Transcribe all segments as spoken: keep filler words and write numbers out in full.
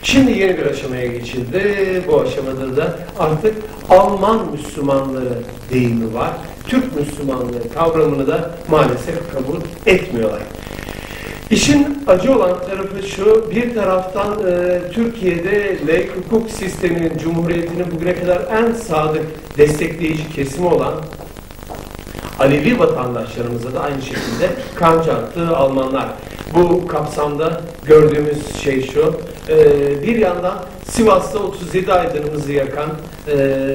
Şimdi yeni bir aşamaya geçildi. Bu aşamada da artık Alman Müslümanları deyimi var. Türk Müslümanlığı kavramını da maalesef kabul etmiyorlar. İşin acı olan tarafı şu, bir taraftan e, Türkiye'de laik hukuk sisteminin, cumhuriyetinin bugüne kadar en sadık destekleyici kesimi olan Alevi vatandaşlarımıza da aynı şekilde kanca attığı Almanlar. Bu kapsamda gördüğümüz şey şu, e, bir yandan Sivas'ta otuz yedi aydınımızı yakan e,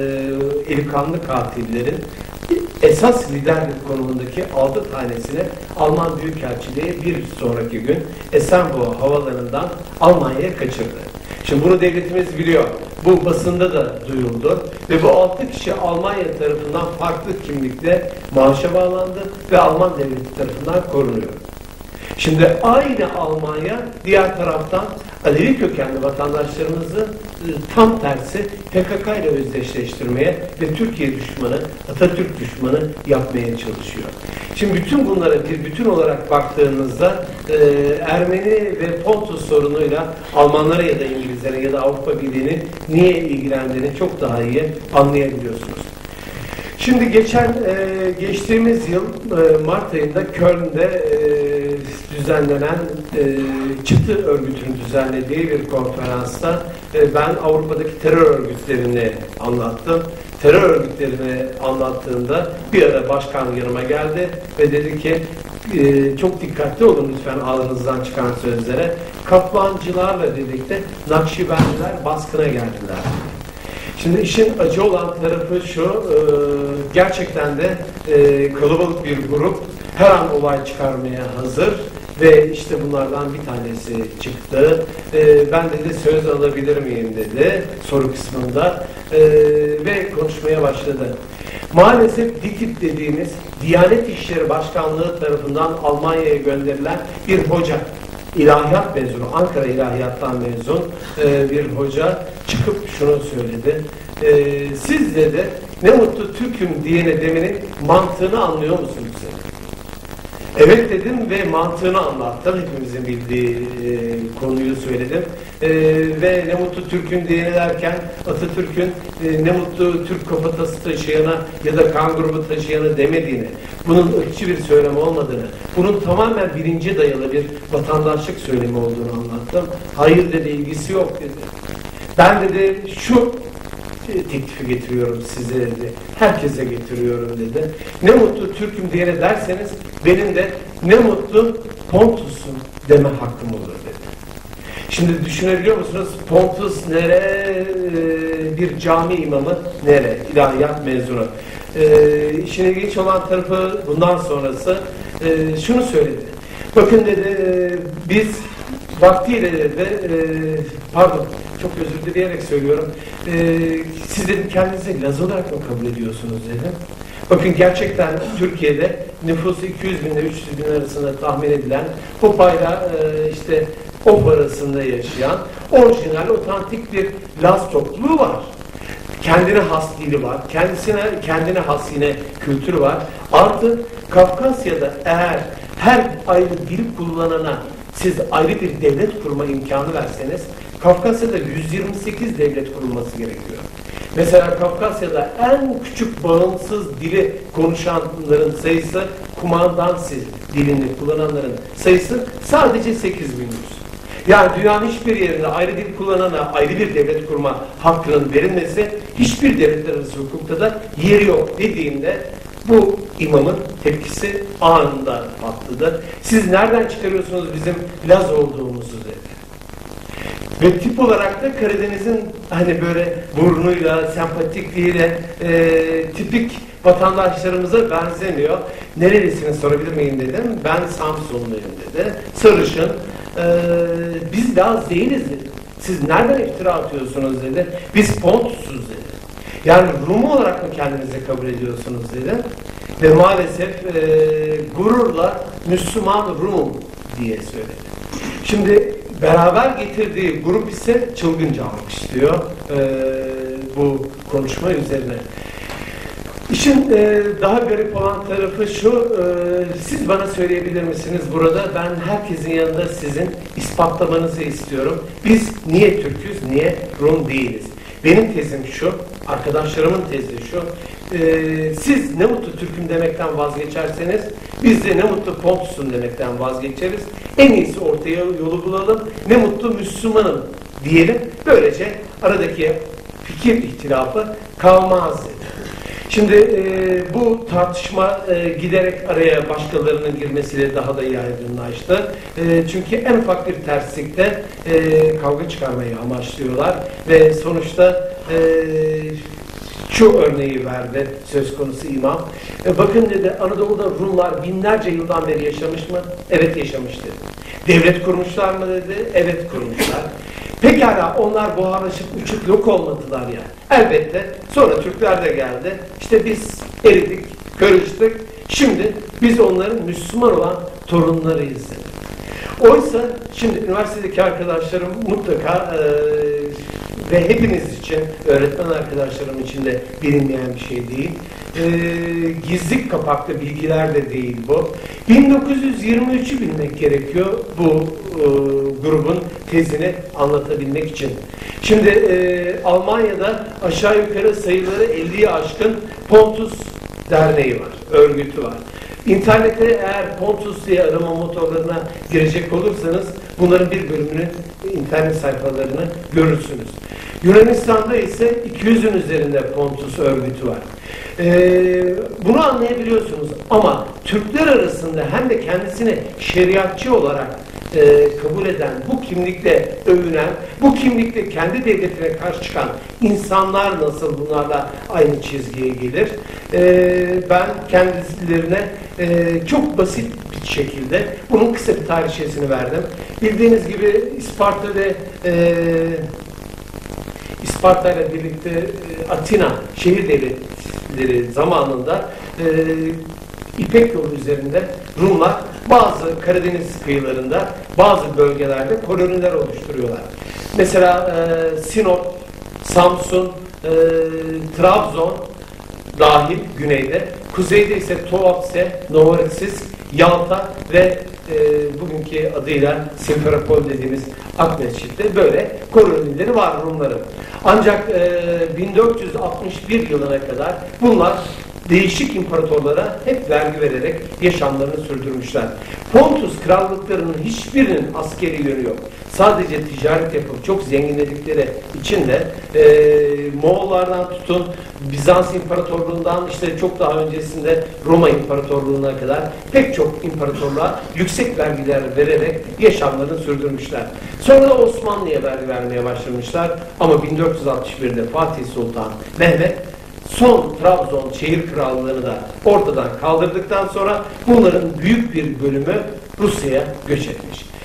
eli kanlı katillerin esas liderlik konumundaki altı tanesini Alman Büyükelçiliği bir sonraki gün Esenboğa havalarından Almanya'ya kaçırdı. Şimdi bunu devletimiz biliyor. Bu basında da duyuldu. Ve bu altı kişi Almanya tarafından farklı kimlikle maaşa bağlandı ve Alman devleti tarafından korunuyor. Şimdi aynı Almanya diğer taraftan Alevi kökenli vatandaşlarımızı tam tersi P K K ile özdeşleştirmeye ve Türkiye düşmanı, Atatürk düşmanı yapmaya çalışıyor. Şimdi bütün bunlara bir bütün olarak baktığınızda e, Ermeni ve Pontus sorunuyla Almanlara ya da İngilizlere ya da Avrupa Birliği'nin niye ilgilendiğini çok daha iyi anlayabiliyorsunuz. Şimdi geçen e, geçtiğimiz yıl e, Mart ayında Köln'de e, düzenlenen e, Çıtı örgütünün düzenlediği bir konferansta e, ben Avrupa'daki terör örgütlerini anlattım. Terör örgütlerini anlattığımda bir ara başkan yanıma geldi ve dedi ki e, çok dikkatli olun lütfen ağzınızdan çıkan sözlere. Kaplancılarla birlikte Nakşibendiler baskına geldiler. Şimdi işin acı olan tarafı şu, e, gerçekten de e, kalabalık bir grup her an olay çıkarmaya hazır ve işte bunlardan bir tanesi çıktı. E, ben dedi söz alabilir miyim dedi soru kısmında e, ve konuşmaya başladı. Maalesef DİKİT dediğimiz Diyanet İşleri Başkanlığı tarafından Almanya'ya gönderilen bir hoca, İlahiyat mezunu, Ankara İlahiyat'tan mezun e, bir hoca çıkıp şunu söyledi. E, siz dedi ne mutlu Türk'üm diyene demenin mantığını anlıyor musunuz? Evet dedim ve mantığını anlattım. Hepimizin bildiği e, konuyu söyledim. E, ve ne mutlu Türk'üm diyene derken Atatürk'ün e, ne mutlu Türk kafatası taşıyana ya da kan grubu taşıyana demediğini, bunun ırkçı bir söylem olmadığını, bunun tamamen bilince dayalı bir vatandaşlık söylemi olduğunu anlattım. Hayır dedi, ilgisi yok dedi. Ben dedi şu teklifi getiriyorum size dedi. Herkese getiriyorum dedi. Ne mutlu Türk'üm diyene derseniz benim de ne mutlu Pontus'um deme hakkım olur dedi. Şimdi düşünebiliyor musunuz? Pontus nere? Bir cami imamı nere? İlahiyat mezunu. Ee, işin ilginç olan tarafı bundan sonrası e, şunu söyledi. Bakın dedi biz vaktiyle dedi e, pardon çok özür dileyerek söylüyorum. E, siz dedim kendinizi Laz olarak mı kabul ediyorsunuz dedim. Bakın gerçekten Türkiye'de nüfusu iki yüz bin ile üç yüz bin arasında tahmin edilen Hopa'yla e, işte Hop arasında yaşayan orijinal, otantik bir Laz topluluğu var. Kendine has dili var. Kendisine, kendine has yine kültürü var. Artı Kafkasya'da eğer her ayrı dil kullanana siz ayrı bir devlet kurma imkanı verseniz Kafkasya'da yüz yirmi sekiz devlet kurulması gerekiyor. Mesela Kafkasya'da en küçük bağımsız dili konuşanların sayısı, kumandansi dilini kullananların sayısı sadece sekiz bin yüz. Yani dünyanın hiçbir yerinde ayrı dil kullanana ayrı bir devlet kurma hakkının verilmesi hiçbir devletler arası hukukta da yeri yok dediğinde bu imamın tepkisi anında patladı. Siz nereden çıkarıyorsunuz bizim Laz olduğumuzu dedi. Ve tip olarak da Karadeniz'in hani böyle burnuyla, sempatikliğiyle e, tipik vatandaşlarımıza benzemiyor. Nerelisini sorabilir miyim dedim. Ben Samsunluyum dedi. Sarışın. E, biz Laz değiliz dedi. Siz nereden iftira atıyorsunuz dedi. Biz Pontus'uz dedi. Yani Rum olarak mı kendinizi kabul ediyorsunuz dedi. Ve maalesef e, gururla Müslüman Rum diye söyledi. Şimdi beraber getirdiği grup ise çılgınca alkışlıyor e, bu konuşma üzerine. İşin e, daha garip olan tarafı şu, e, siz bana söyleyebilir misiniz burada? Ben herkesin yanında sizin ispatlamanızı istiyorum. Biz niye Türk'üz, niye Rum değiliz? Benim tezim şu, arkadaşlarımın tezi şu, e, siz ne mutlu Türk'üm demekten vazgeçerseniz, biz de ne mutlu Pontus'um demekten vazgeçeriz. En iyisi ortaya yolu bulalım, ne mutlu Müslümanım diyelim. Böylece aradaki fikir ihtilafı kalmaz dedi. Şimdi e, bu tartışma e, giderek araya başkalarının girmesiyle daha da yaygınlaştı. E, çünkü en ufak bir terslikte e, kavga çıkarmayı amaçlıyorlar ve sonuçta e, şu örneği verdi söz konusu imam. E, bakın dedi, Anadolu'da Rumlar binlerce yıldan beri yaşamış mı? Evet, yaşamıştır. Devlet kurmuşlar mı dedi? Evet, kurmuşlar. Pekala onlar buharlaşıp uçup yok olmadılar ya. Elbette. Sonra Türkler de geldi. İşte biz eridik, karıştık. Şimdi biz onların Müslüman olan torunlarıyız dedi. Oysa şimdi üniversitedeki arkadaşlarım mutlaka e, ve hepiniz için, öğretmen arkadaşlarım için de bilinmeyen bir şey değil. E, gizli kapaklı bilgiler de değil bu. bin dokuz yüz yirmi üç'ü bilmek gerekiyor bu e, grubun tezini anlatabilmek için. Şimdi e, Almanya'da aşağı yukarı sayıları elli'yi aşkın Pontus Derneği var, örgütü var. İnternette eğer Pontus diye arama motorlarına girecek olursanız bunların bir bölümünün internet sayfalarını görürsünüz. Yunanistan'da ise iki yüz'ün üzerinde Pontus örgütü var. Ee, bunu anlayabiliyorsunuz ama Türkler arasında hem de kendisini şeriatçı olarak e, kabul eden, bu kimlikle övünen, bu kimlikle kendi devletine karşı çıkan insanlar nasıl bunlarla aynı çizgiye gelir? E, ben kendilerine e, çok basit bir şekilde bunun kısa bir tarihçesini verdim. Bildiğiniz gibi İsparta ve e, İsparta ile birlikte e, Atina şehir devletleri zamanında e, İpek yolu üzerinde Rumlar bazı Karadeniz kıyılarında, bazı bölgelerde koloniler oluşturuyorlar. Mesela e, Sinop, Samsun, e, Trabzon dahil güneyde, kuzeyde ise Tuapse, Novorossisk, Yalta ve e, bugünkü adıyla Simferopol dediğimiz Akmeşit'te böyle kolonileri var Rumların. Ancak e, bin dört yüz altmış bir yılına kadar bunlar değişik imparatorlara hep vergi vererek yaşamlarını sürdürmüşler. Pontus krallıklarının hiçbirinin askeri yönü yok. Sadece ticaret yapıp çok zenginledikleri için de e, Moğollardan tutun Bizans İmparatorluğundan işte çok daha öncesinde Roma İmparatorluğu'na kadar pek çok imparatorluğa yüksek vergiler vererek yaşamlarını sürdürmüşler. Sonra da Osmanlı'ya vergi vermeye başlamışlar ama bin dört yüz altmış bir'de Fatih Sultan Mehmet son Trabzon şehir krallığını da ortadan kaldırdıktan sonra bunların büyük bir bölümü Rusya'ya göç etmiş.